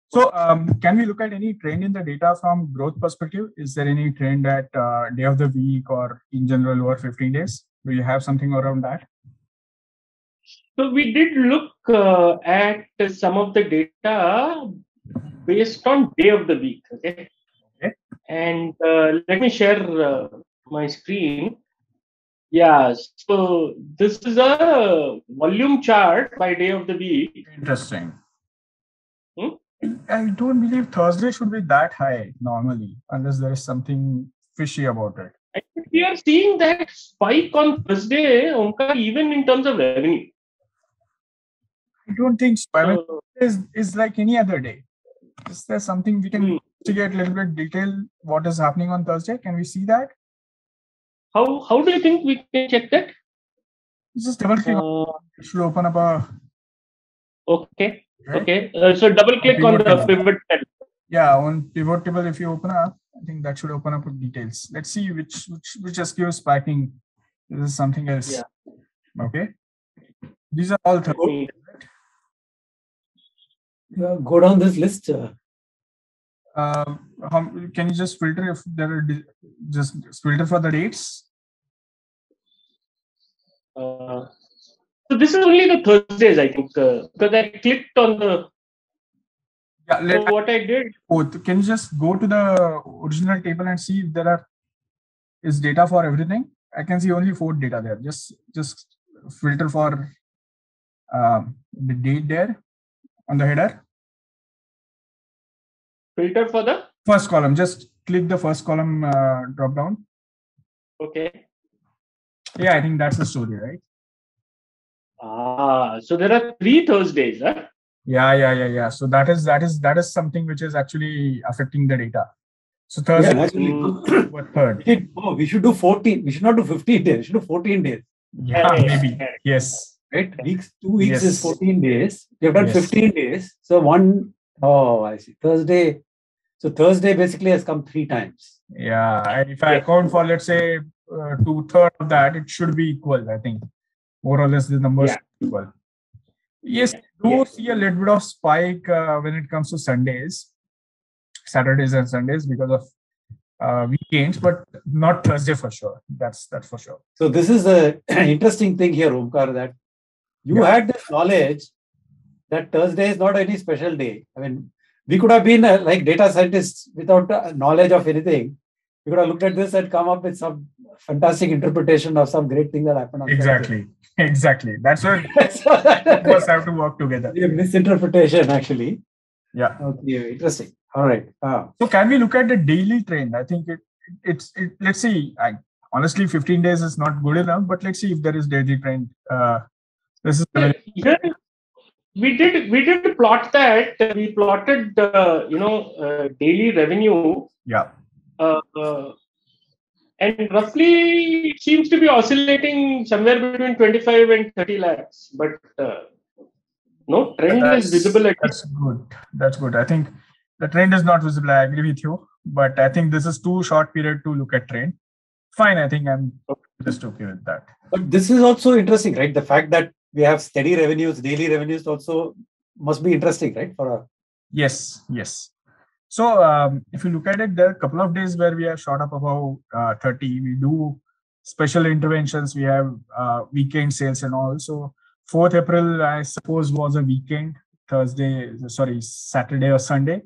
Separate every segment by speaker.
Speaker 1: So can we look at any trend in the data from growth perspective? Is there any trend at day of the week or in general over 15 days? Do you have something around that?
Speaker 2: So we did look at some of the data based on day of the week. Okay. And let me share my screen. Yeah, so this is a volume chart by day of the week.
Speaker 1: Interesting. I don't believe Thursday should be that high normally, unless there is something fishy about it.
Speaker 2: I think we are seeing that spike on Thursday, Omkar, even in terms of revenue.
Speaker 1: I don't think so. Is like any other day. Is there something we can investigate a little bit detail what is happening on Thursday? Can we see that?
Speaker 2: How do you think we can check that?
Speaker 1: Just double click. It should open up a.
Speaker 2: Okay. Right? Okay. So double click on the pivot table.
Speaker 1: Yeah, on pivot table, if you open up, I think that should open up with details. Let's see which SKU is spiking. This is something else. Yeah. Okay. These are all Thursday.
Speaker 3: Go down this list.
Speaker 1: Can you just filter if there are just filter for the dates?
Speaker 2: So this is only the Thursdays, I think, because I clicked on the.
Speaker 1: Yeah.
Speaker 2: So what I did.
Speaker 1: Can you just go to the original table and see if there is data for everything? I can see only 4 data there. Just filter for the date there on the header.
Speaker 2: Filter for the
Speaker 1: first column. Just click the first column drop down.
Speaker 2: Okay.
Speaker 1: Yeah, I think that's the story, right?
Speaker 2: So there are 3 Thursdays, huh?
Speaker 1: Yeah. So that is something which is actually affecting the data. So Thursday.
Speaker 3: Yeah, actually,
Speaker 1: what third?
Speaker 3: We should do 14. We should not do 15 days. We should do 14 days.
Speaker 1: Yeah, maybe. Yes.
Speaker 3: Right? 2 weeks is 14 days. We have done 15 days. So I see. Thursday. So Thursday basically has come 3 times.
Speaker 1: Yeah. If I account for, let's say, 2/3 of that, it should be equal, I think. More or less the numbers are equal. Yes, do see a little bit of spike when it comes to Saturdays and Sundays because of weekends, but not Thursday for sure. That's for sure.
Speaker 3: So this is the interesting thing here, Omkar, that you had this knowledge that Thursday is not any special day. I mean, we could have been like data scientists without knowledge of anything. We could have looked at this and come up with some fantastic interpretation of some great thing that happened on
Speaker 1: Thursday. Exactly. That's why both of us have to work together.
Speaker 3: A misinterpretation, actually.
Speaker 1: Yeah.
Speaker 3: Okay. Interesting. All right.
Speaker 1: So can we look at the daily trend? I think it's let's see. Honestly, 15 days is not good enough, but let's see if there is daily trend. This is
Speaker 2: we did plot that. We plotted daily revenue.
Speaker 1: Yeah.
Speaker 2: And roughly it seems to be oscillating somewhere between 25 and 30 lakhs. But no trend is visible.
Speaker 1: That's good. I think the trend is not visible. I agree with you. But I think this is too short period to look at trend. Fine. I think I'm just okay with that.
Speaker 3: But this is also interesting, right? The fact that we have steady revenues, daily revenues also must be interesting, right?
Speaker 1: Yes. So if you look at it, there are a couple of days where we have shot up above 30. We do special interventions. We have weekend sales and all. So 4th April, I suppose, was a weekend, Saturday or Sunday.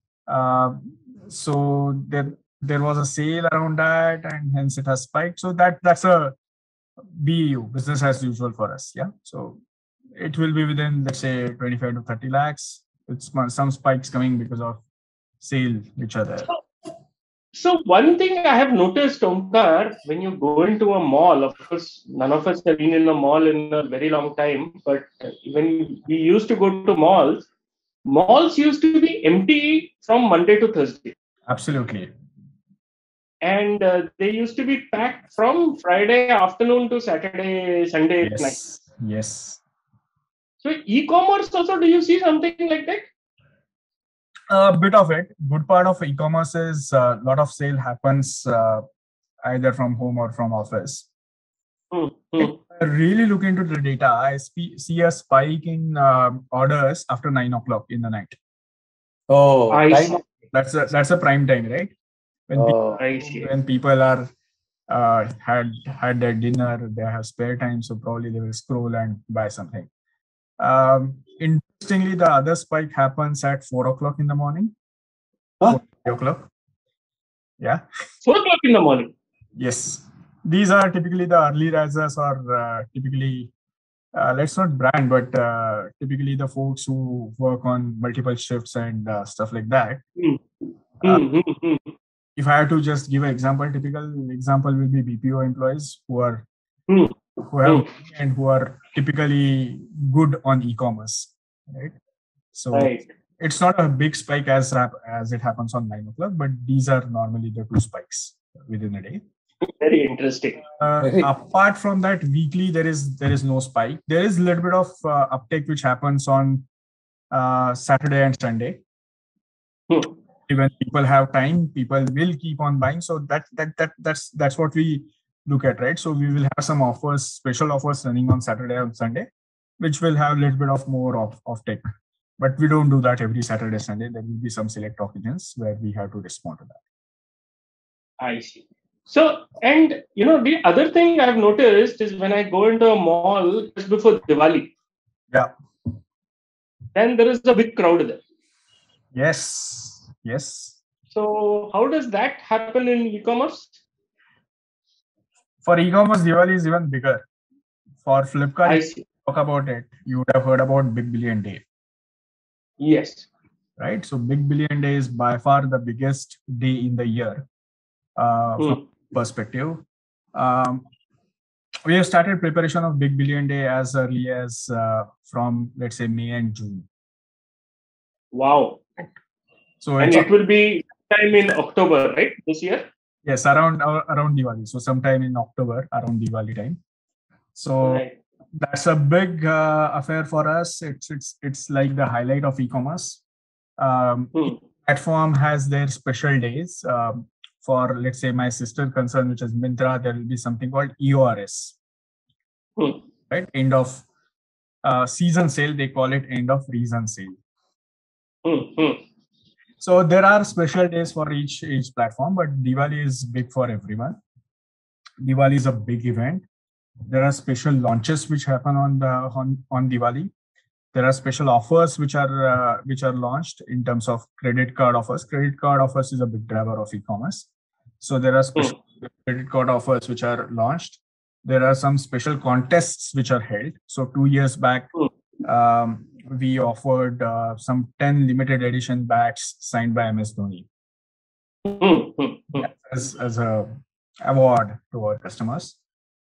Speaker 1: So there was a sale around that, and hence it has spiked. So that's a BAU, business as usual for us. Yeah. So it will be within, let's say, 25 to 30 lakhs. It's some spikes coming because of sale which are there.
Speaker 2: So one thing I have noticed, Omkar, when you go into a mall, of course, none of us have been in a mall in a very long time, but when we used to go to malls used to be empty from Monday to Thursday.
Speaker 1: Absolutely.
Speaker 2: And they used to be packed from Friday afternoon to Saturday, Sunday night.
Speaker 1: Yes.
Speaker 2: So e-commerce also, do you see something like that?
Speaker 1: A bit of it. Good part of e-commerce is a lot of sale happens either from home or from office. I really look into the data. I see a spike in orders after 9 o'clock in the night.
Speaker 3: Oh,
Speaker 1: that's a prime time, right? When people are had their dinner, they have spare time, so probably they will scroll and buy something. Interestingly, the other spike happens at 4 o'clock in the morning.
Speaker 3: Huh?
Speaker 1: 4 o'clock. Yeah.
Speaker 2: 4 o'clock in the morning.
Speaker 1: Yes. These are typically the early risers, or typically, let's not brand, but typically the folks who work on multiple shifts and stuff like that. If I have to just give an example, typical example will be BPO employees who have and who are typically good on e-commerce, right? So it's not a big spike as it happens on 9 o'clock, but these are normally the two spikes within a day.
Speaker 2: Very interesting.
Speaker 1: Apart from that, weekly there is no spike. There is a little bit of uptake which happens on Saturday and Sunday. When people have time, people will keep on buying. So that's what we look at, right? So we will have some offers, special offers running on Saturday and Sunday, which will have a little bit of more of tech. But we don't do that every Saturday, Sunday. There will be some select occasions where we have to respond to that.
Speaker 2: I see. So, and the other thing I've noticed is when I go into a mall just before Diwali, then there is a big crowd there.
Speaker 1: Yes.
Speaker 2: So, how does that happen in e-commerce?
Speaker 1: For e-commerce, Diwali is even bigger. For Flipkart, talk about it. You would have heard about Big Billion Day.
Speaker 2: Yes.
Speaker 1: Right. So Big Billion Day is by far the biggest day in the year. From perspective, we have started preparation of Big Billion Day as early as from, let's say, May and June.
Speaker 2: Wow.
Speaker 1: So
Speaker 2: it will be sometime in October, right? This year?
Speaker 1: Yes, around Diwali. So sometime in October, around Diwali time. So that's a big affair for us. It's like the highlight of e-commerce. Platform has their special days. For, let's say, my sister concern, which is Myntra, there will be something called EORS. Right? End of season sale, they call it end of reason sale. So there are special days for each platform, but Diwali is big for everyone. Diwali is a big event. There are special launches which happen on Diwali. There are special offers which are launched in terms of credit card offers. Credit card offers is a big driver of e-commerce. So there are special credit card offers which are launched. There are some special contests which are held. So 2 years back, we offered some 10 limited edition bats signed by MS Dhoni as a award to our customers.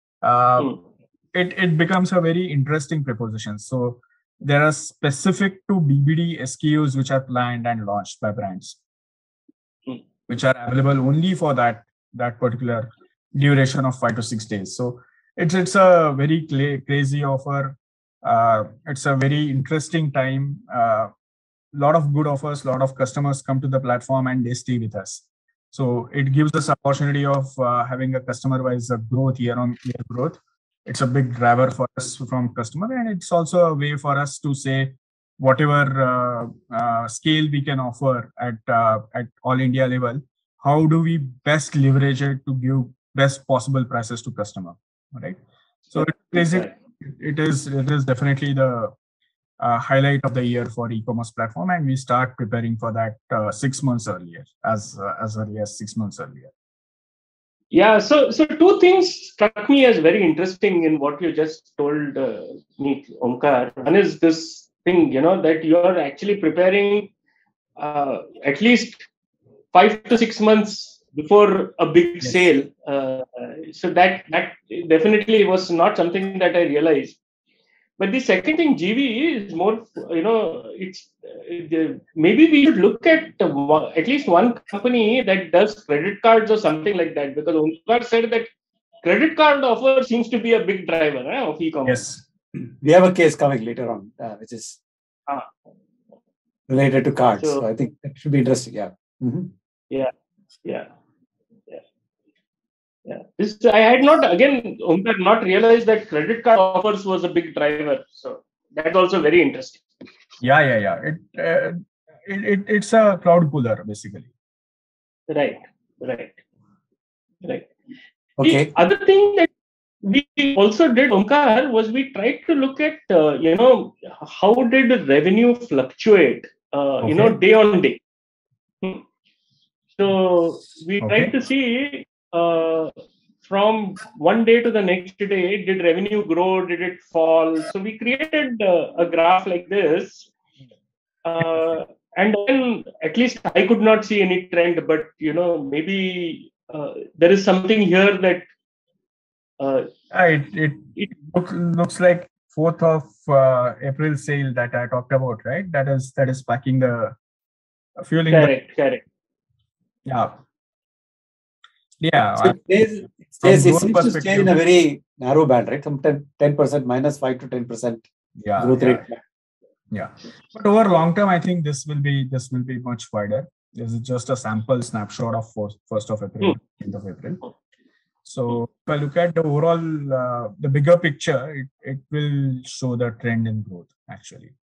Speaker 1: It becomes a very interesting proposition. So there are specific to BBD SKUs which are planned and launched by brands, which are available only for that particular duration of 5 to 6 days. So it's a very crazy offer. It's a very interesting time. Lot of good offers. Lot of customers come to the platform and they stay with us. So it gives us opportunity of having a customer-wise growth, year-on-year growth. It's a big driver for us from customer, and it's also a way for us to say whatever scale we can offer at all India level, how do we best leverage it to give best possible prices to customer, right? So it is definitely the highlight of the year for e-commerce platform, and we start preparing for that 6 months earlier, as early as 6 months earlier.
Speaker 2: Yeah, so two things struck me as very interesting in what you just told me, Omkar. One is this thing, that you are actually preparing at least 5 to 6 months before a big sale. So that definitely was not something that I realized. But the second thing, GV, is more, maybe we should look at least one company that does credit cards or something like that, because Omkar said that credit card offer seems to be a big driver of e-commerce.
Speaker 3: Yes. We have a case coming later on, which is related to cards. So I think that should be interesting. Yeah. Mm-hmm.
Speaker 2: Yeah. I had not realized that credit card offers was a big driver. So that's also very interesting.
Speaker 1: Yeah. it's a cloud cooler basically.
Speaker 2: Right.
Speaker 3: Okay.
Speaker 2: The other thing that we also did, Omkar, was we tried to look at how did revenue fluctuate day on day. So we tried to see from one day to the next day, did revenue grow, did it fall? So we created a graph like this, and then at least I could not see any trend, but maybe there is something here that
Speaker 1: it looks like 4th of April sale that I talked about, right? That is packing the fueling.
Speaker 2: Correct.
Speaker 1: Yeah.
Speaker 3: So it seems to stay in a very narrow band, right? Some 10% minus 5 to 10% growth rate.
Speaker 1: Yeah. But over long term, I think this will be much wider. This is just a sample snapshot of 1st of April, 10th of April. So if I look at the overall, the bigger picture, it will show the trend in growth actually.